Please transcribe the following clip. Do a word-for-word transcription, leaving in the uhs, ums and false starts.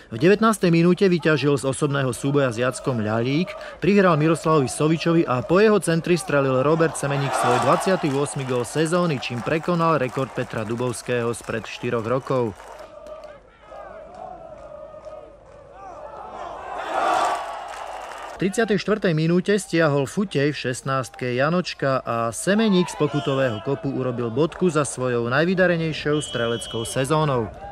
V devätnástej minúte vyťažil z osobného súboja s Jackom Ľalík, prihral Miroslavovi Sovičovi a po jeho centri strelil Robert Semeník svoj dvadsiaty ôsmy gól sezóny, čím prekonal rekord Petra Dubovského spred štyroch rokov. V tridsiatej štvrtej minúte stiahol Futej v šestnástke Janočka a Semeník z pokutového kopu urobil bodku za svojou najvydarenejšou streleckou sezónou.